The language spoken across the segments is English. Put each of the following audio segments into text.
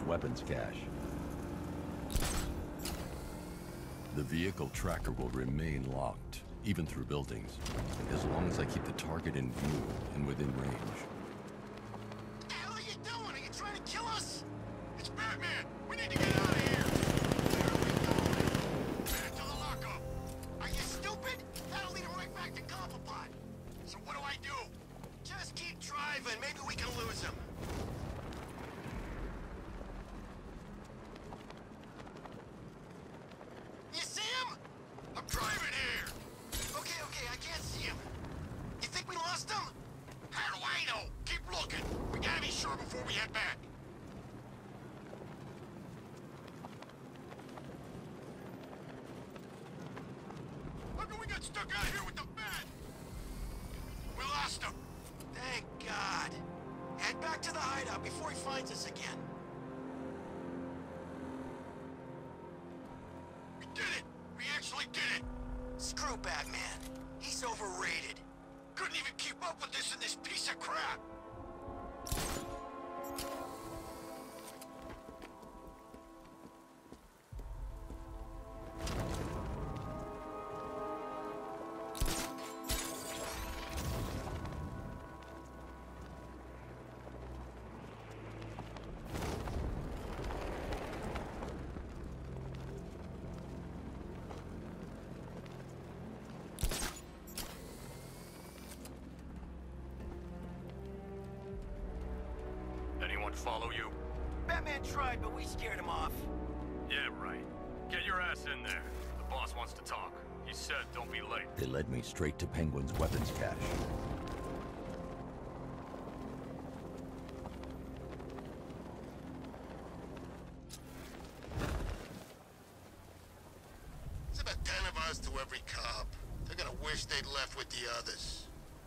weapons cache. The vehicle tracker will remain locked, even through buildings, as long as I keep the target in view and within range. What the hell are you doing? Are you trying to kill us? It's Batman! We need to get out of here! Where are we going? Back to the lockup! Are you stupid? That'll lead him right back to Cobblepot! So what do I do? Just keep driving. Maybe we can lose him. You see him? I'm driving here! Okay, I can't see him. You think we lost him? How do I know? Keep looking. We gotta be sure before we head back. How come we got stuck out here with the Bat? We lost him. Thank God. Head back to the hideout before he finds us again. We did it! We actually did it! Screw Batman. He's overrated. Couldn't even keep up with this in this piece of crap. Anyone follow you? Batman tried, but we scared him off. Yeah, right. Get your ass in there. The boss wants to talk. He said don't be late. They led me straight to Penguin's weapons cache. It's about 10 of us to every cop. They're gonna wish they'd left with the others.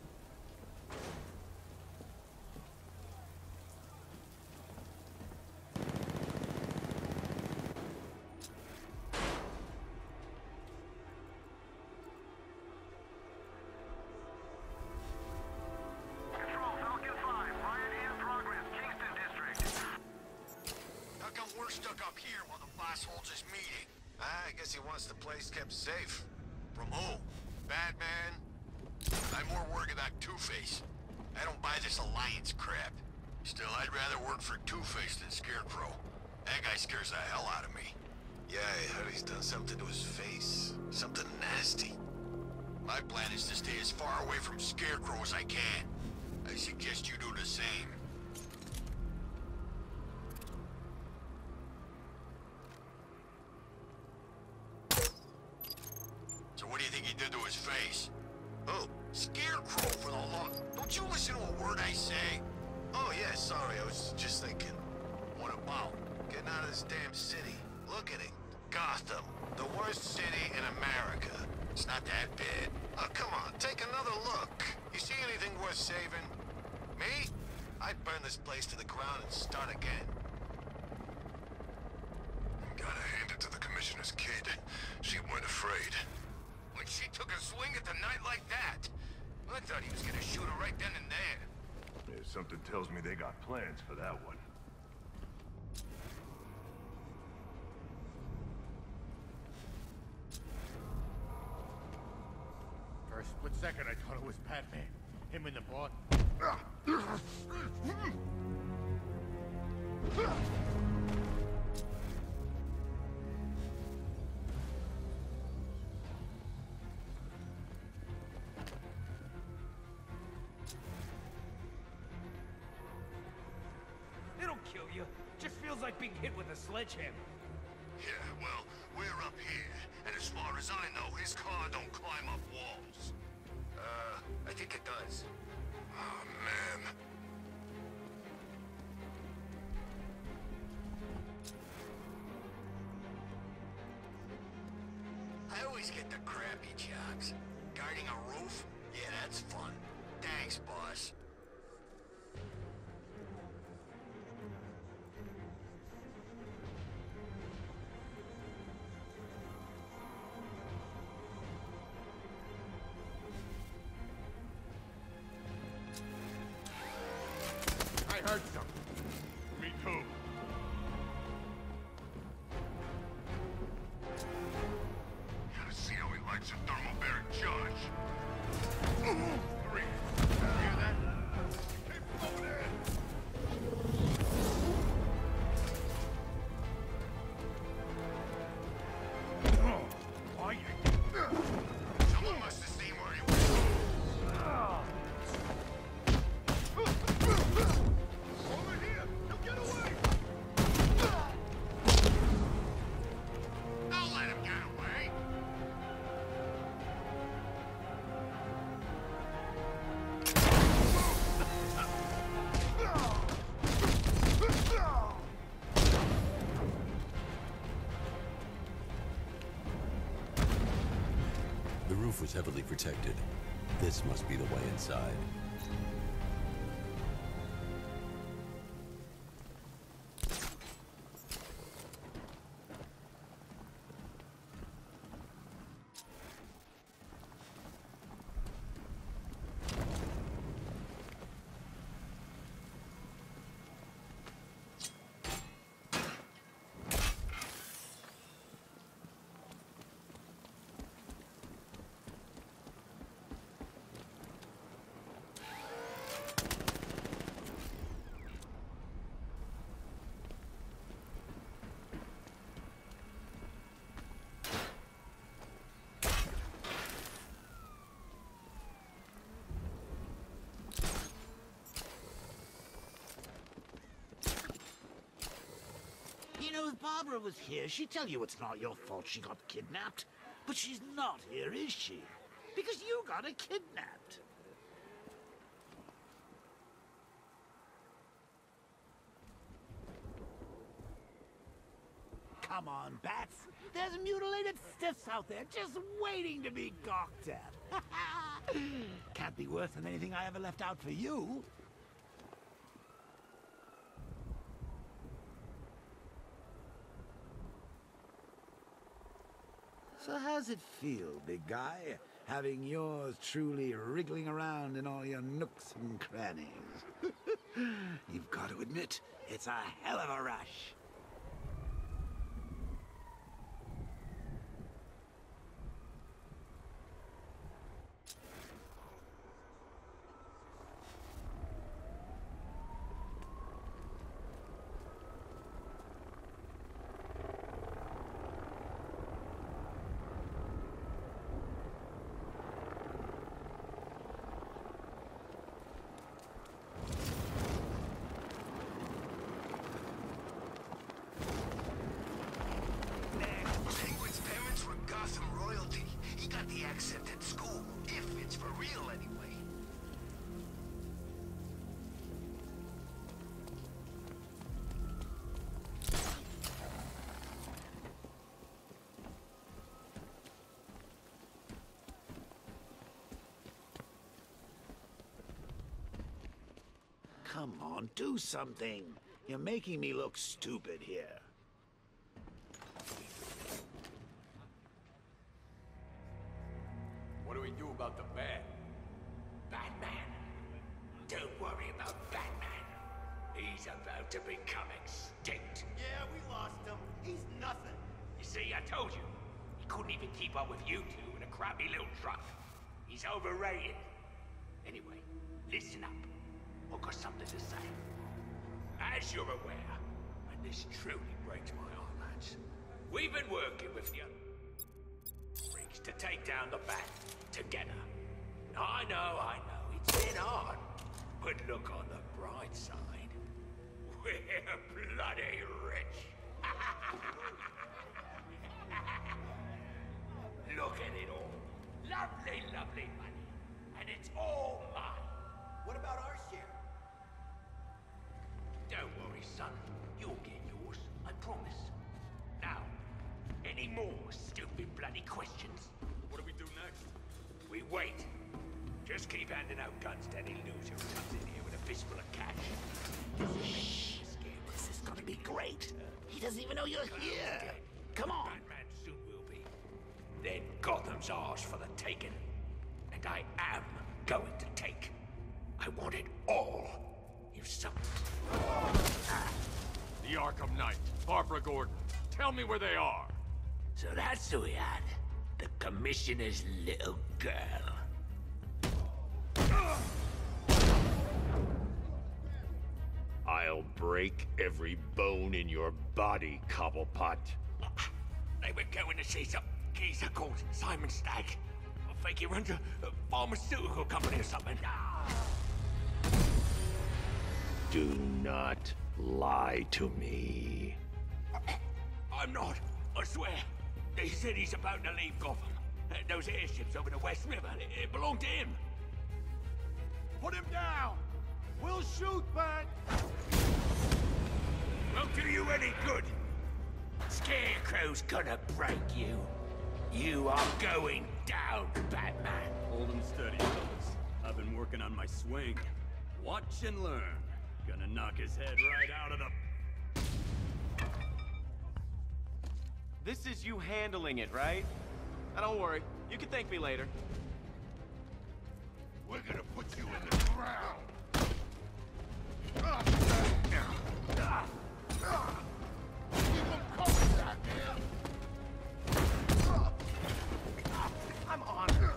We're stuck up here while the boss holds his meeting. I guess he wants the place kept safe. From who? Batman? I'm more worried about Two-Face. I don't buy this alliance crap. Still, I'd rather work for Two-Face than Scarecrow. That guy scares the hell out of me. Yeah, I heard he's done something to his face. Something nasty. My plan is to stay as far away from Scarecrow as I can. I suggest you do the same. So what do you think he did to his face? Oh, Scarecrow for the law. Don't you listen to a word I say? Oh, yeah, sorry. I was just thinking. What about? Getting out of this damn city. Look at it. Gotham. The worst city in America. It's not that bad. Oh, come on. Take another look. You see anything worth saving? Me? I'd burn this place to the ground and start again. Gotta hand it to the commissioner's kid. She weren't afraid. When she took a swing at the night like that, I thought he was gonna shoot her right then and there. Yeah, something tells me they got plans for that one. For a split second, I thought it was Batman. Him in the bar. It'll kill you. Just feels like being hit with a sledgehammer. Yeah, well, we're up here, and as far as I know, his car don't climb up walls. I think it does. Oh, man. I always get the crappy jobs. Guarding a roof? Yeah, that's fun. Thanks, boss. I heard something. Me too. roof was heavily protected. This must be the way inside. You know, if Barbara was here, she'd tell you it's not your fault she got kidnapped. But she's not here, is she? Because you got her kidnapped. Come on, Bats. There's mutilated stiffs out there just waiting to be gawked at. Can't be worse than anything I ever left out for you. So how's it feel, big guy, having yours truly wriggling around in all your nooks and crannies? You've got to admit, it's a hell of a rush. At school, if it's for real anyway. Come on, do something. You're making me look stupid here. What do we do about the bat? Batman? Don't worry about Batman. He's about to become extinct. Yeah, we lost him. He's nothing. You see, I told you. He couldn't even keep up with you two in a crappy little truck. He's overrated. Anyway, listen up. I've got something to say. As you're aware, and this truly breaks my heart, lads, we've been working with the freaks to take down the bat together. I know, it's been hard. But look on the bright side. We're bloody rich. Look at it all. Lovely, lovely money. And it's all mine. What about our share? Don't worry, son. You'll get yours, I promise. Now, any more stupid bloody questions? What do we do next? We wait. Just keep handing out guns to any loser who comes in here with a fistful of cash. Shh. This is gonna be great. He doesn't even know you're here. Come on. Batman soon will be. Then Gotham's ours for the taking. And I am going to take. I want it all. You son. The Arkham Knight, Barbara Gordon. Tell me where they are. So that's who we had. The Commissioner's little girl. I'll break every bone in your body, Cobblepot. They were going to see some geezer called Simon Stagg. I think he runs a pharmaceutical company or something. Do not lie to me. I'm not, I swear. They said he's about to leave Gotham. Those airships over the West River, it belonged to him. Put him down! We'll shoot, Bat! Won't do you any good. Scarecrow's gonna break you. You are going down, Batman. Hold 'em steady, fellas. I've been working on my swing. Watch and learn. Gonna knock his head right out of the... This is you handling it, right? Now don't worry, you can thank me later. We're gonna put you in the ground. Keep 'em coming, Batman. I'm on it.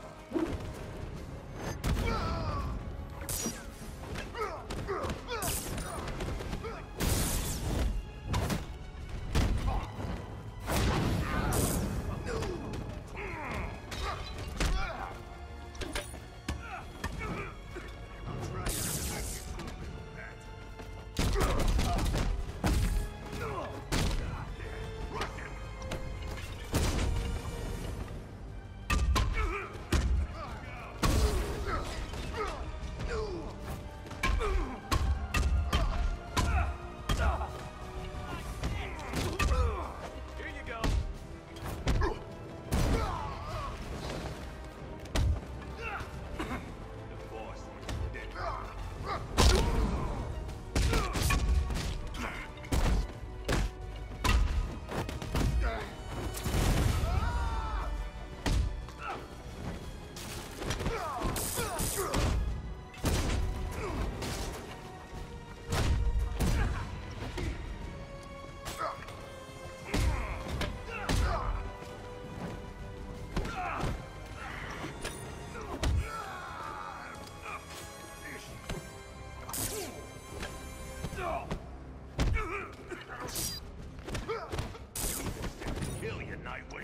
Kill you, Nightwing.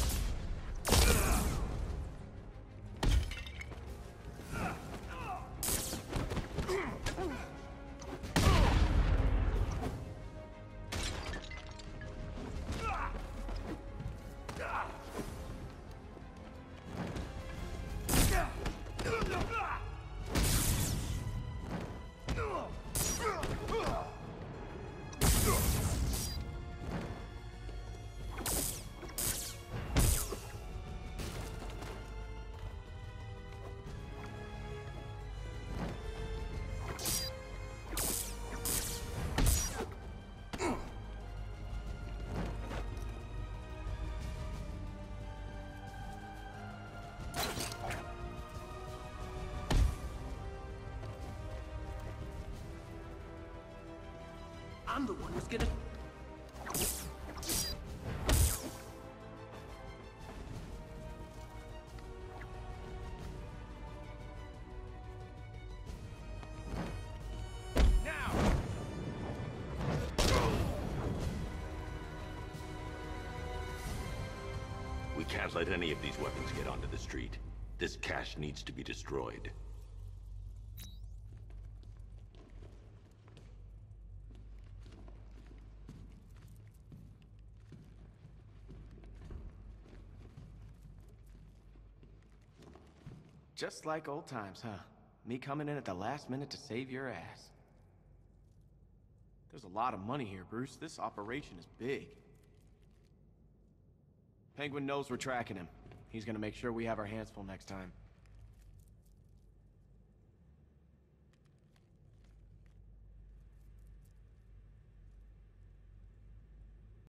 I'm the one who's gonna... We can't let any of these weapons get onto the street. This cache needs to be destroyed. Just like old times, huh? Me coming in at the last minute to save your ass. There's a lot of money here, Bruce. This operation is big. Penguin knows we're tracking him. He's gonna make sure we have our hands full next time.